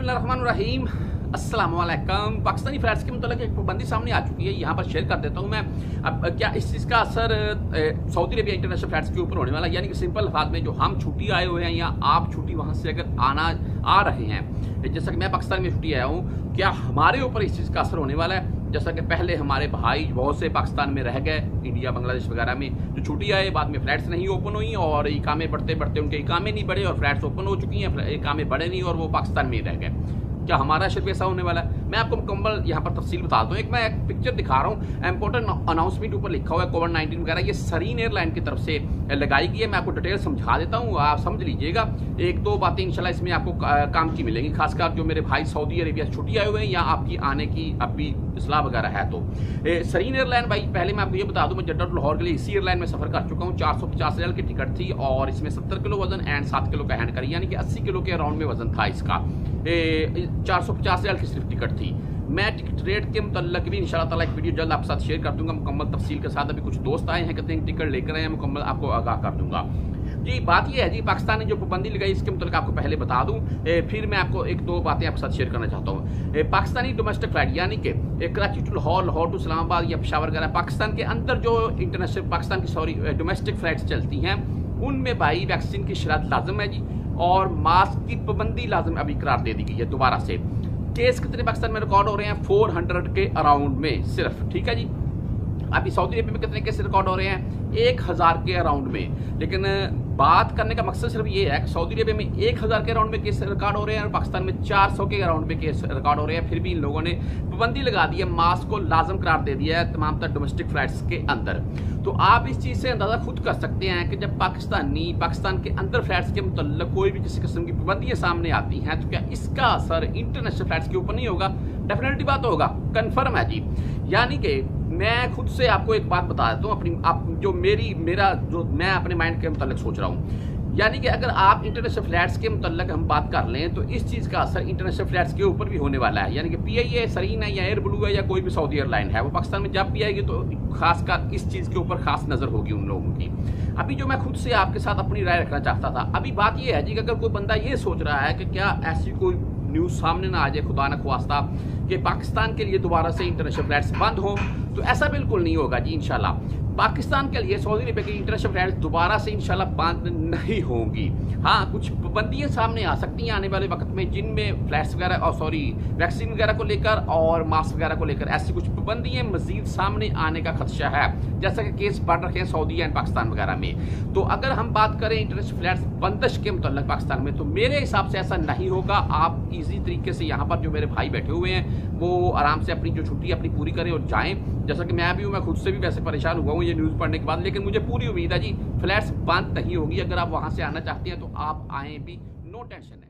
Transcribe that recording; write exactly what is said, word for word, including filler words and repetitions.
बिस्मिल्लाहिर्रहमानिर्रहीम अस्सलाम वालेकुम। पाकिस्तानी फ्लैट्स के मतलब एक पाबंदी सामने आ चुकी है, यहाँ पर शेयर कर देता हूँ मैं। अब क्या इस चीज़ का असर सऊदी अरेबिया इंटरनेशनल फ्लैट्स के ऊपर होने वाला है, यानी कि सिंपल अल्फाज में जो हम छुट्टी आए हुए हैं या आप छुट्टी वहाँ से अगर आना आ रहे हैं, जैसा कि मैं पाकिस्तान में छुट्टी आया हूँ, क्या हमारे ऊपर इस चीज़ का असर होने वाला है? जैसा कि पहले हमारे भाई बहुत से पाकिस्तान में रह गए, इंडिया बांग्लादेश वगैरह में जो छुट्टी आए, बाद में फ्लैट्स नहीं ओपन हुई और इकामे बढ़ते बढ़ते उनके इकामे नहीं बढ़े और फ्लैट्स ओपन हो चुकी हैं, इकामे बढ़े नहीं और वो पाकिस्तान में ही रह गए। क्या हमारा सिर्फ ऐसा होने वाला है? मैं आपको मुकम्मल यहाँ पर तफसील बताता हूँ। एक मैं एक पिक्चर दिखा रहा हूँ, इम्पोर्टेंट अनाउंसमेंट ऊपर लिखा हुआ है कोविड नाइन्टीन वगैरह, ये सरीन एयरलाइन की तरफ से लगाई गई है। मैं आपको डिटेल समझा देता हूँ, आप समझ लीजिएगा। एक दो बातें इंशाल्लाह इसमें आपको काम की मिलेंगी, खासकर जो मेरे भाई सऊदी अरेबिया से छुट्टी आए हुए हैं या आपकी आने की अभी इस्लाह वगैरह है। तो सरीन एयरलाइन भाई, पहले मैं आपको ये बता दूँ, मैं जड्डा टू लाहौर के लिए इसी एयरलाइन में सफर कर चुका हूँ। चार सौ पचास रियाल की टिकट थी और इसमें सत्तर किलो वजन एंड सात किलो का हैंड करी, यानी कि अस्सी किलो के अराउंड में वजन था इसका। चार सौ पचास रियाल की सिर्फ टिकट थी। मैं टिकट रेट के मुतल्लिक भी इंशाल्लाह ताला एक वीडियो जल्द आपके साथ शेयर कर दूंगा मुकम्मल तफसील के साथ। अभी कुछ दोस्त आए हैं, कहते हैं टिकट लेकर आए हैं, मुकम्मल आपको आगाह कर दूंगा। जी बात यह है जी, पाकिस्तान ने जो पाबंदी लगाई इसके मुतल्लिक आपको पहले बता दूं, फिर मैं आपको एक दो बातें आपके साथ शेयर करना चाहता हूँ। पाकिस्तानी डोमेस्टिक फ्लाइट यानी कि कराची टू लाहौर, लाहौर टू इस्लामाबाद या पेशावर वगैरह, पाकिस्तान के अंदर जो इंटरनेशनल पाकिस्तान की सॉरी डोमेस्टिक फ्लाइट्स चलती हैं, उनमें भाई वैक्सीन की शरात लाजम है जी और मास्क की पाबंदी लाजम अभी करार दे दी गई है दोबारा से। केस कितने पाकिस्तान में रिकॉर्ड हो रहे हैं? चार सौ के अराउंड में सिर्फ, ठीक है जी। अभी सऊदी अरेबिया में कितने केस रिकॉर्ड हो रहे हैं? एक हज़ार के अराउंड में। लेकिन बात करने का मकसद सिर्फ ये है कि सऊदी अरेबिया में एक हज़ार के अराउंड में केस रिकॉर्ड हो रहे हैं और पाकिस्तान में चार सौ के अराउंड में केस रिकॉर्ड हो रहे हैं। फिर भी इन लोगों ने पाबंदी लगा दी है, मास्क को लाजम करार दे दिया है तमाम तर डोमेस्टिक फ्लाइट्स के अंदर। तो आप इस चीज़ से अंदाज़ा खुद कर सकते हैं कि जब पाकिस्तानी पाकिस्तान के अंदर फ्लाइट्स के मुतल्लिक कोई भी किसी किस्म की पाबंदियाँ सामने आती हैं, तो क्या इसका असर इंटरनेशनल फ्लाइट्स के ऊपर नहीं होगा? डेफिनेटली बात होगा, कन्फर्म है जी। यानी कि मैं खुद से आपको एक बात बता देता हूँ, अपनी आप जो मेरी मेरा जो मैं अपने माइंड के मुताबिक सोच रहा हूँ, यानी कि अगर आप इंटरनेशनल फ्लाइट्स के मुताबिक हम बात कर लें तो इस चीज़ का असर इंटरनेशनल फ्लाइट्स के ऊपर भी होने वाला है। यानी कि पी आई ए, सरीन है या एयर ब्लू है या कोई भी सऊदी एयरलाइन है, वो पाकिस्तान में जब भी आएगी तो खासकर इस चीज़ के ऊपर खास नज़र होगी उन लोगों की। अभी जो मैं खुद से आपके साथ अपनी राय रखना चाहता था, अभी बात यह है जी कि अगर कोई बंदा ये सोच रहा है कि क्या ऐसी कोई न्यूज़ सामने ना आ जाए खुदा न ख्वास्ता कि पाकिस्तान के लिए दोबारा से इंटरनेशनल फ्लाइट्स बंद हो, तो ऐसा बिल्कुल नहीं होगा जी इंशाल्लाह। पाकिस्तान के लिए सऊदी अरेबिया की इंटरनेशनल फ्लाइट्स दोबारा से इंशाल्लाह बंद नहीं होंगी। हाँ, कुछ पाबंदियाँ सामने आ सकती हैं आने वाले वक्त में, जिनमें फ्लाइट्स वगैरह और सॉरी वैक्सीन वगैरह को लेकर और मास्क वगैरह को लेकर ऐसी कुछ पाबंदियाँ मजीद सामने आने का खदशा है, जैसा कि केस बढ़ रखे हैं सऊदी एंड पाकिस्तान वगैरह में। तो अगर हम बात करें इंटरनेशनल फ्लाइट्स बंदिश के मुतल्लिक पाकिस्तान में, तो मेरे हिसाब से ऐसा नहीं होगा। आप ईजी तरीके से यहाँ पर जो मेरे भाई बैठे हुए हैं वो आराम से अपनी जो छुट्टी अपनी पूरी करें और जाएं, जैसा कि मैं भी हूँ। मैं खुद से भी वैसे परेशान हुआ हूँ ये न्यूज़ पढ़ने के बाद, लेकिन मुझे पूरी उम्मीद है जी फ्लाइट्स बंद नहीं होगी। अगर आप वहाँ से आना चाहते हैं तो आप आएँ भी, नो टेंशन है।